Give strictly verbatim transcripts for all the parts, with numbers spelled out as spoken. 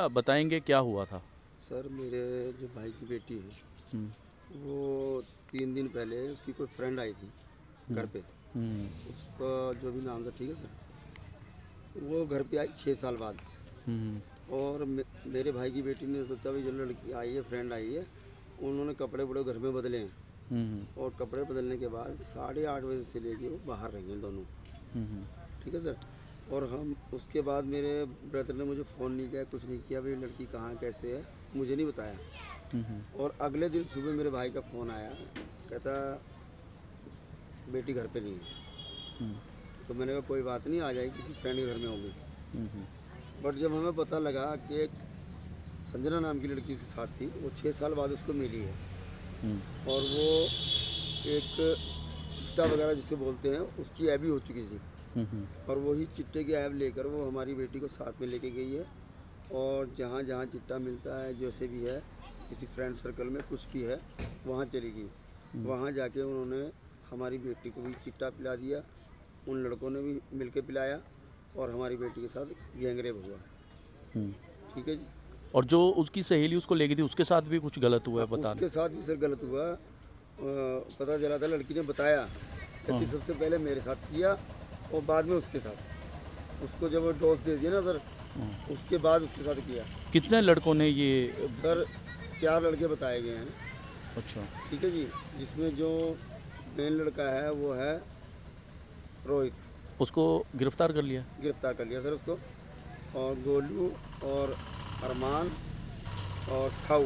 भैया बताएंगे क्या हुआ था? सर मेरे जो भाई की बेटी है हम्म, वो तीन दिन पहले उसकी कोई फ्रेंड आई थी घर हम्म, पे। हम्म, उसका जो भी नाम था, ठीक है सर, वो घर पे आई छः साल बाद। हम्म, और मे, मेरे भाई की बेटी ने सोचा भी जो लड़की आई है, फ्रेंड आई है, उन्होंने कपड़े वपड़े घर में बदले हैं। हम्म, और कपड़े बदलने के बाद साढ़े आठ बजे से लेके वो बाहर रह गए दोनों, हम्म, ठीक है सर। और हम उसके बाद मेरे ब्रदर ने मुझे फ़ोन नहीं किया, कुछ नहीं किया, भाई लड़की कहाँ कैसे है, मुझे नहीं बताया। हम्म, और अगले दिन सुबह मेरे भाई का फ़ोन आया, कहता बेटी घर पे नहीं है। हम्म, तो मैंने कहा कोई बात नहीं, आ जाएगी, किसी फ्रेंड के घर में होगी। हम्म, बट जब हमें पता लगा कि एक संजना नाम की लड़की के साथ थी, वो छः साल बाद उसको मिली है। हम्म, और वो एक चिट्टा वगैरह जिसे बोलते हैं उसकी ऐप भी हो चुकी थी। हम्म, और वही चिट्टे की ऐप लेकर वो हमारी बेटी को साथ में लेके गई है। और जहाँ जहाँ चिट्टा मिलता है, जैसे भी है, किसी फ्रेंड सर्कल में कुछ भी है, वहाँ चली गई। हम्म, वहाँ जाके उन्होंने हमारी बेटी को भी चिट्टा पिला दिया, उन लड़कों ने भी मिलके पिलाया, और हमारी बेटी के साथ गैंगरेप हुआ। हम्म। ठीक है जी। और जो उसकी सहेली उसको ले गई थी उसके साथ भी कुछ गलत हुआ हाँ, है बता उसके साथ भी सर गलत हुआ। अ, पता चला था, लड़की ने बताया कि हाँ, सबसे पहले मेरे साथ किया और बाद में उसके साथ। उसको जब वो डोज दे दिया ना सर, हाँ। उसके बाद उसके साथ किया। कितने लड़कों ने ये? सर चार लड़के बताए गए हैं, अच्छा। ठीक है जी। जिसमें जो मेन लड़का है वो है रोहित, उसको गिरफ्तार कर लिया? गिरफ्तार कर लिया सर उसको। और गोलू और अरमान और खाऊ,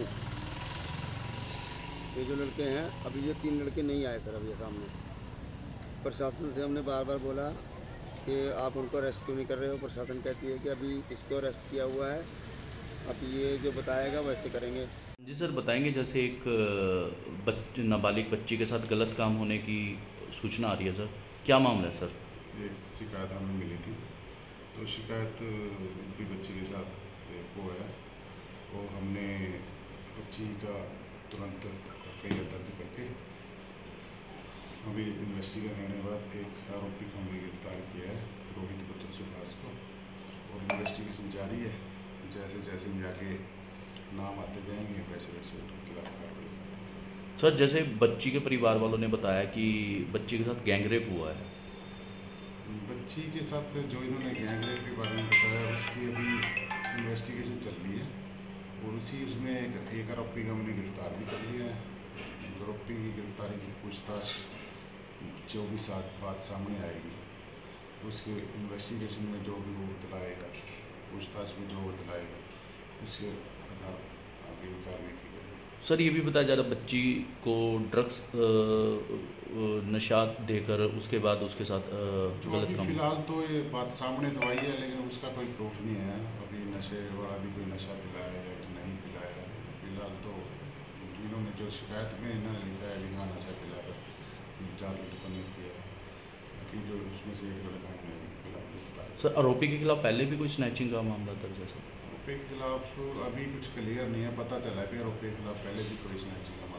ये जो लड़के हैं, अभी ये तीन लड़के नहीं आए सर अभी सामने। प्रशासन से हमने बार बार बोला कि आप उनको अरेस्ट क्यों नहीं कर रहे हो। प्रशासन कहती है कि अभी इसको अरेस्ट किया हुआ है, अब ये जो बताएगा वैसे करेंगे। जी सर, बताएंगे जैसे एक अ, बच नाबालिग बच्ची के साथ गलत काम होने की सूचना आ रही है सर, क्या मामला है सर? एक शिकायत हमें मिली थी, तो शिकायत उनकी बच्ची के साथ एक वो है, वो हमने बच्ची का तुरंत एफ आई आर दर्ज करके अभी इन्वेस्टिगेशन करने के बाद एक आरोपी को हमने गिरफ्तार किया है, रोहित पुत्र सुभाष को। और इन्वेस्टिगेशन जारी है, जैसे जैसे भी आगे नाम आते जाएंगे वैसे वैसे उनके खिलाफ कार्रवाई करेंगे। सर जैसे बच्ची के परिवार वालों ने बताया कि बच्ची के साथ गैंगरेप हुआ है। बच्ची के साथ जो इन्होंने गैंगरेप के बारे में बताया, उसकी अभी इन्वेस्टिगेशन चल रही है, और उसी उसमें एक एक आरोपी को हमने गिरफ्तार भी कर लिया है। आरोपी की गिरफ्तारी की पूछताछ चौबीस साल बाद सामने आएगी। उसके इन्वेस्टिगेशन में जो भी वो बतलाएगा, पूछताछ में जो बतलाएगा, उसके आधार पर आगे कार्रवाई की जाएगी। सर ये भी बताया जा रहा बच्ची को ड्रग्स नशा देकर उसके बाद उसके साथ अ, जो गलत अभी काम। फिलहाल तो ये बात सामने तो आई है, लेकिन उसका कोई प्रूफ नहीं है अभी नशे वाला भी कोई नशा पिलाया है कि नहीं पिलाया है। फिलहाल तो इन्होंने जो शिकायत में इन्होंने लिखा है कि हाँ नशा पिलाकर तीन चार लड़कों ने किया है, बाकी जो उसमें से एक लड़का है फिलहाल गिरफ्तार। सर आरोपी के खिलाफ पहले भी कोई स्नैचिंग का मामला दर्ज है सर? आरोपी के खिलाफ अभी कुछ क्लियर नहीं है, पता चला है कि आरोपी के खिलाफ पहले भी कोई स्नैचिंग का